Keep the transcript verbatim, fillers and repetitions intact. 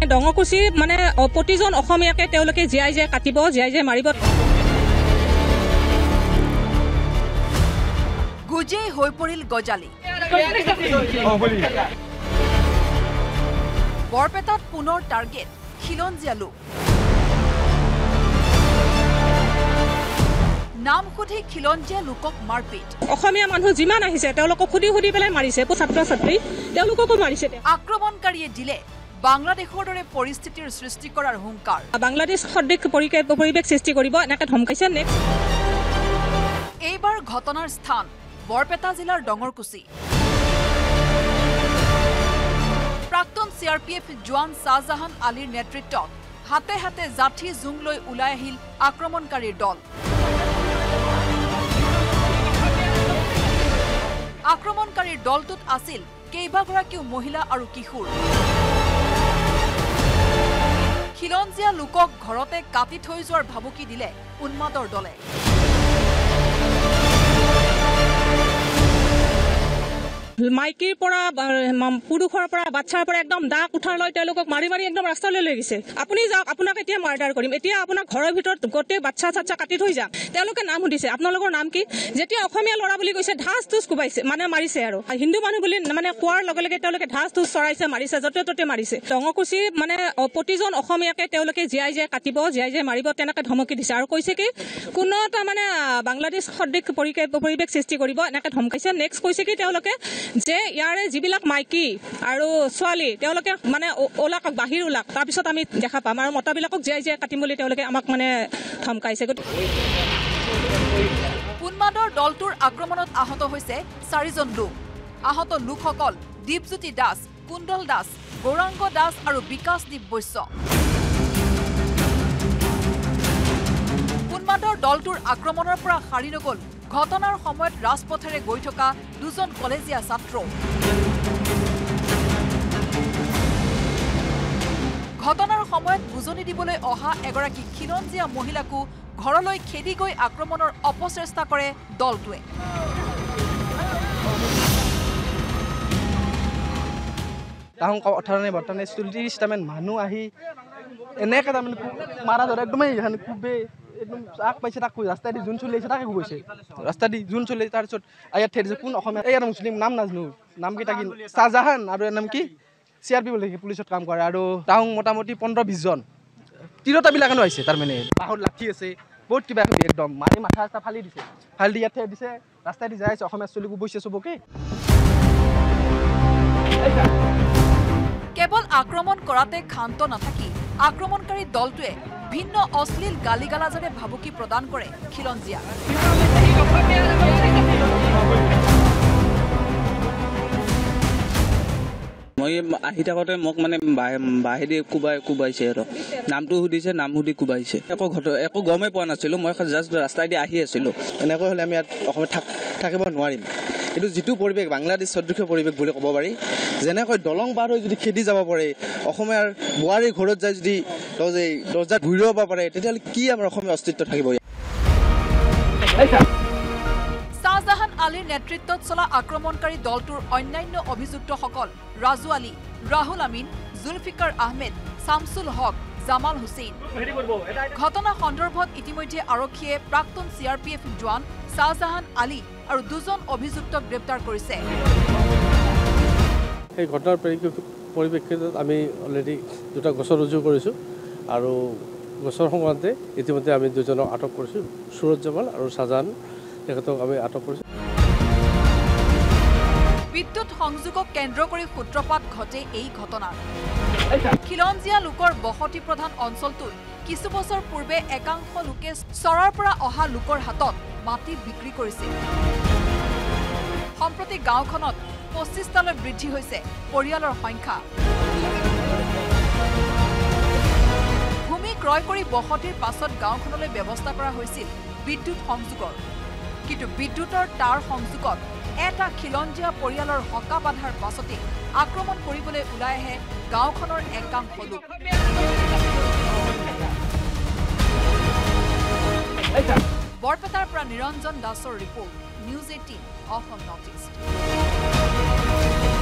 ডঙকুচি মানে প্ৰতিজন অসমীয়াকে তেওঁলোকে জীয়াই জীয়াই কাটিব, জীয়াই জীয়াই মাৰিব। গুজেই হৈ পৰিল গজালি। বৰপেটাত পুনৰ টাৰ্গেট খিলঞ্জীয়া লোক। নাম সুধি খিলঞ্জীয়া লোকক মাৰপিট। অসমীয়া মানুহ যিমান আহিছে তেওঁলোকক সুধি সুধি পেলাই মাৰিছে, ছাত্ৰ ছাত্ৰী তেওঁলোককো মাৰিছে। আক্ৰমণকাৰীয়ে দিলে বাংলাদেশৰ দৰে পৰিস্থিতিৰ সৃষ্টি কৰাৰ হুংকাৰ। বাংলাদেশ সদৃশ পৰিৱেশ সৃষ্টি কৰিব এনেকৈ ধমকাইছে। নেক্সট এইবাৰ ঘটনাৰ স্থান বৰপেটা জিলাৰ ডঙৰকুচি। প্ৰাক্তন চি আৰ পি এফ জোৱান শ্বাহজাহান আলীৰ নেতৃত্বত হাতে হাতে জাঠি জোং লৈ ওলাই আহিল আক্ৰমণকাৰীৰ দল। আক্ৰমণকাৰীৰ দলটোত আছিল কেইবাগৰাকীও মহিলা আৰু কিশোৰ। খিলঞ্জীয়া লোকক ঘৰতে কাটি থৈ যোৱাৰ ভাবুকি দিলে উন্মাদৰ দলে। মাইকীৰ পৰা পুৰুষৰ পৰা বাচ্চাৰ পৰা একদম দাগ উঠাৰ লৈ তেওঁলোকক মাৰি মাৰি একদম ৰাস্তালৈ লৈ গৈছে। আপুনি যাওক, আপোনাক এতিয়া মাৰ্ডাৰ কৰিম, এতিয়া আপোনাক ঘৰৰ ভিতৰত গোটেই বাচ্চা চাচ্চা কাটি থৈ যাওক। তেওঁলোকে নাম সুধিছে, আপোনালোকৰ নাম কি? যেতিয়া অসমীয়া ল'ৰা বুলি কৈছে ঢাচ টুচ কোবাইছে, মানে মাৰিছে। আৰু হিন্দু মানুহ বুলি মানে কোৱাৰ লগে লগে তেওঁলোকে ঢাচ টুচ চৰাইছে, মাৰিছে, য'তে ত'তে মাৰিছে। ডঙকুচি মানে প্ৰতিজন অসমীয়াকে তেওঁলোকে জীয়াই জীয়াই কাটিব, জীয়াই জীয়াই মাৰিব তেনেকৈ ধমকি দিছে। আৰু কৈছে কি কোনো এটা মানে বাংলাদেশ সদৃশ পৰিৱেশ সৃষ্টি কৰিব এনেকৈ ধমকাইছে। নেক্সট কৈছে কি তেওঁলোকে যে ইয়াৰে যিবিলাক মাইকী আৰু ছোৱালী তেওঁলোকে মানে ওলাক, বাহিৰ ওলাক, তাৰপিছত আমি দেখা পাম। আৰু মতাবিলাকক জীয়াই জীয়াই কাটিম বুলি তেওঁলোকে আমাক মানে ধমকাইছে। উন্মাদৰ দলটোৰ আক্ৰমণত আহত হৈছে চাৰিজন লোক। আহত লোকসকল দীপজ্যোতি দাস, কুণ্ডল দাস, গৌৰাংগ দাস আৰু বিকাশদীপ বৈশ্য। উন্মাদৰ দলটোৰ আক্ৰমণৰ পৰা সাৰি নগল ঘটনাৰ সময়ত ৰাজপথেৰে গৈ থকা দুজন কলেজীয়া ছাত্ৰ। ঘটনাৰ সময়ত বুজনি দিবলৈ অহা এগৰাকী খিলঞ্জীয়া মহিলাকো ঘৰলৈ খেদি গৈ আক্ৰমণৰ অপচেষ্টা কৰে দলটোৱে। তাহোঁ অঠাৰনে বৰ্তনে চল্লিছটামান মানুহ আহি এনেকৈ তাৰমানে মাৰা ধৰা একদমেই খুবেই একদম আগ পাইছে, তাক ৰাস্তা দি যোন চলি আহিছে তাকে কৈছে, ৰাস্তা দি যোন চলি আহিছে। তাৰপিছত ইয়াত ঠেৰিছে কোন অসমীয়া, এই মুছলিম নাম নাজানো, নাম কেইটা কি শ্বাহজাহান আৰু এর নাম কি চি আৰ পি বুলি পুলিচত কাম কৰে। আৰু তাহোঁ মোটামুটি পোন্ধৰ বিছজন তিৰোতাবিলাকেনো আহিছে, তাৰমানে বাঁহৰ লাঠি আছে, বহুত কিবা কিবি একদম মাৰি মাথা চাথা ফালি দিছে, ফালি দি ইয়াত ঠেৰ দিছে, ৰাস্তাই দি যাই আছে। অসমীয়া চলিকো বৈছে চবকে। কেৱল আক্ৰমণ কৰাতে ক্ষান্ত নাথাকি আক্ৰমণকাৰী দলটোৱে ভিন্ন অশ্লীল গালিগালাজেৰে ভাবুকি প্ৰদান কৰে খিলঞ্জীয়া। মই আহি থাকোঁতে মোক মানে বাহিৰে কোবাই কোবাইছে আৰু নামটো সুধিছে, নাম সুধি কোবাইছে। একো ঘট একো গমেই পোৱা নাছিলোঁ, মই জাষ্ট ৰাস্তাইদি আহি আছিলোঁ। এনেকৈ হ'লে আমি ইয়াত অসমত থাক থাকিব নোৱাৰিম। কিন্তু যিটো পৰিৱেশ বাংলাদেশ সদৃশ পৰিৱেশ বুলি ক'ব পাৰি, যেনেকৈ দলং পাৰ হৈ যদি খেদি যাব পাৰে, অসমীয়াৰ বোৱাৰীৰ ঘৰত যাই যদি দৰ্জাত ঘূৰি ল'ব পাৰে, তেতিয়াহ'লে কি আমাৰ অসমীয়া অস্তিত্ব থাকিব? শ্বাহজাহান আলীৰ নেতৃত্বত চলা আক্ৰমণকাৰী দলটোৰ অন্যান্য অভিযুক্তসকল ৰাজু আলী, ৰাহুল আমিন, জুলফিকাৰ আহমেদ, শামছুল হক, জামাল হুছেইন। ঘটনা সন্দৰ্ভত ইতিমধ্যে আৰক্ষীয়ে প্ৰাক্তন চি আৰ পি এফ জোৱান শ্বাহজাহান আলী আৰু দুজন অভিযুক্তক গ্ৰেপ্তাৰ কৰিছে। এই ঘটনাৰ পৰিপ্ৰেক্ষিতত আমি অলৰেডি দুটা গোচৰ ৰুজু কৰিছোঁ আৰু গোচৰ সংক্ৰান্তে ইতিমধ্যে আমি দুজনক আটক কৰিছোঁ, সুৰজ জামাল আৰু শ্বাহজাহান, তেখেতক আমি আটক কৰিছোঁ। বিদ্যুৎ সংযোগক কেন্দ্ৰ কৰি সূত্ৰপাত ঘটে এই ঘটনাৰ। খিলঞ্জীয়া লোকৰ বসতি প্ৰধান অঞ্চলটোত কিছু বছৰ পূৰ্বে একাংশ লোকে চৰৰ পৰা অহা লোকৰ হাতত মাটি বিক্ৰী কৰিছিল। সম্প্ৰতি গাঁওখনত পঁচিছটালৈ বৃদ্ধি হৈছে পৰিয়ালৰ সংখ্যা। ভূমি ক্ৰয় কৰি বসতিৰ পাছত গাঁওখনলৈ ব্যৱস্থা কৰা হৈছিল বিদ্যুৎ সংযোগৰ। কিন্তু বিদ্যুতৰ তাঁৰ সংযোগত এটা খিলঞ্জীয়া পৰিয়ালৰ হকা বাধাৰ পাছতে আক্ৰমণ কৰিবলৈ ওলাই আহে গাঁওখনৰ একাংশ লোক। বৰপেটাৰ পৰা নিৰঞ্জন দাসৰ report, news eighteen Assam north east.